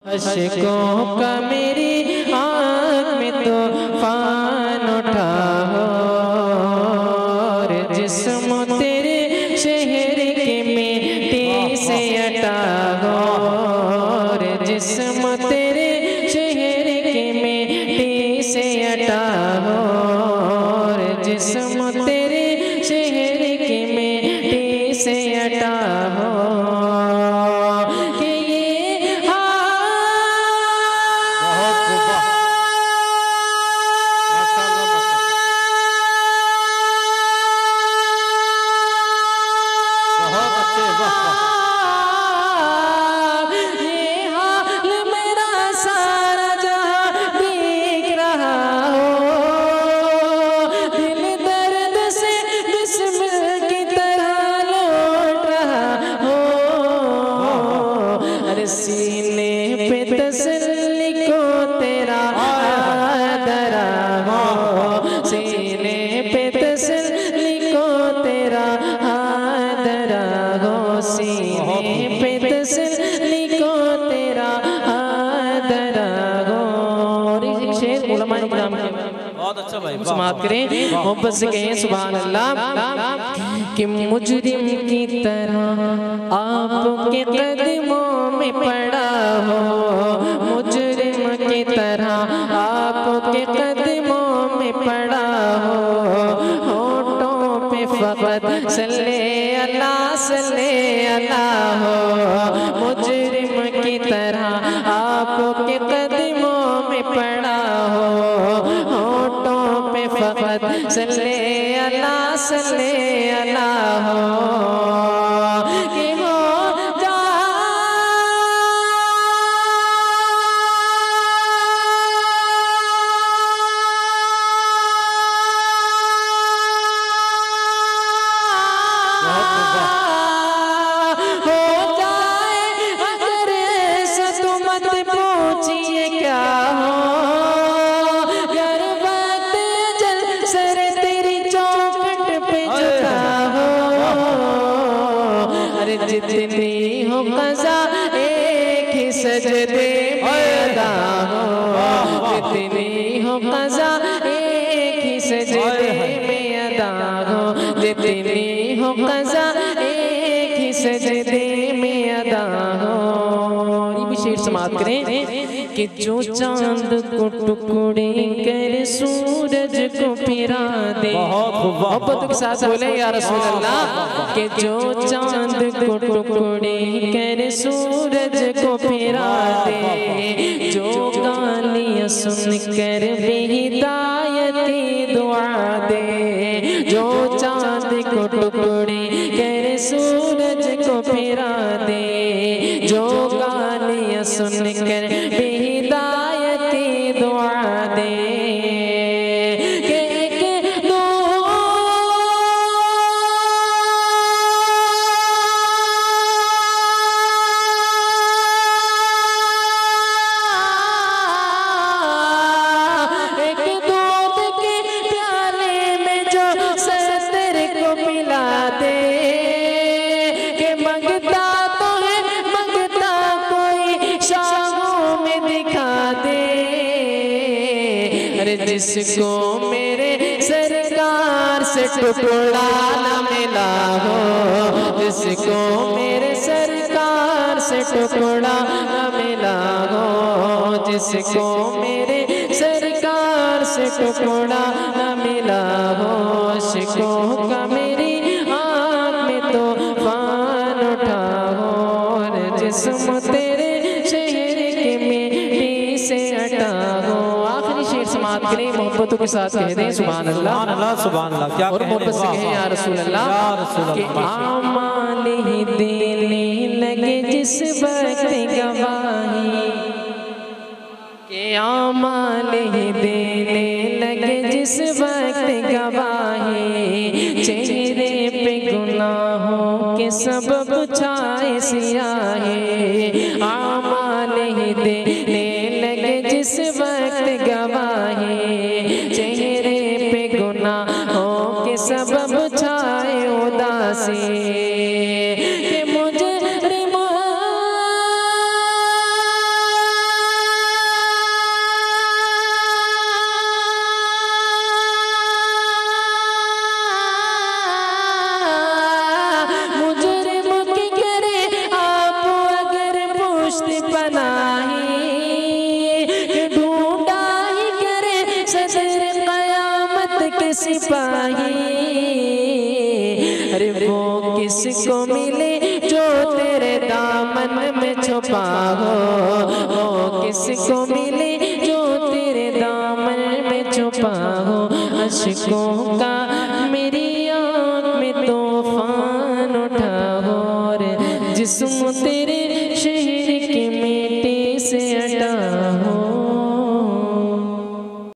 अशकों का मेरी आँख में तूफान उठा हो, जिस्म तेरे शहर के मिट्टी से अटा हो, जिस्म तेरे शहर के मिट्टी से अटा हो, जिस्म तेरे शहर के मिट्टी से अटा हो। सीने पे तसल्ली को तेरा आदरा हो, सीने पे तसल्ली को तेरा आदरा हो, सीने पे तसल्ली को तेरा आदरा हो। और एक शेर उलमा इकराम के बहुत अच्छा भाई समाप्त करें, मोहब्बत से कहें सुभान अल्लाह। कि मुजरिम की तरह आपके कदमों में पड़ा हो, मुजरिम की तरह आपके कदमों में पड़ा हो, होठों पे फकत सल्ले अल्लाह हो, मुजरिम की तरह आपके कदमों में पड़ा हो, होठों पे फकत सल्ले अल्लाह हो। जितनी हो क़ज़ा एक ही सजदे में अदा हो, जितनी हो क़ज़ा एक ही सजदे में अदा हो, जितनी हो क़ज़ा एक ही सजदे में अदा हो। ये भी शेर समाप्त करें कि जो चांद को टुकड़े कर सूरज को फिरा दे, मोहब्बत के साथ बोले या रसूल अल्लाह। कि जो चांद को टुकड़े कर सूरज को फिरा दे, जो गालियाँ सुन कर बेहिदायती दुआ दे, जो चांद को टुकड़े कर सूरज को फिरा दे, जो गालियाँ सुन कर बेहिदायती दुआ दे। जिसको मेरे सरकार से टुकड़ा न मिला हो, जिसको मेरे सरकार से टुकड़ा न मिला हो, जिसको मेरे सरकार से टुकड़ा न मिला हो, शिकों का मेरी आँख में तूफान उठा हो, जिस्म तेरे शहर के मिट्टी से हटा हो। आखिरी शेर समाप्त करें, मोहब्बतों के साथ कह दें सुभान अल्लाह सुभान अल्लाह। क्या और मोहब्बत से कहें या रसूल अल्लाह। कि आमाल ही देने लगे जिस वक्त गवाही, कि आमाल ही देने लगे जिस वक्त गवाही, चेहरे पे गुनाहों के सबब छाए सियाही, आमाल ही देने लगे जिस वक्त गवाही, चेहरे पे गुनाहों के सबब छाए उदासी। कि मुजरिम अरे वो किसको मिले जो तेरे दामन में छुपा हो, वो किसको मिले जो तेरे दामन में छुपा हो। अश्कों का मेरी आँख में तूफान उठा हो, जिस्म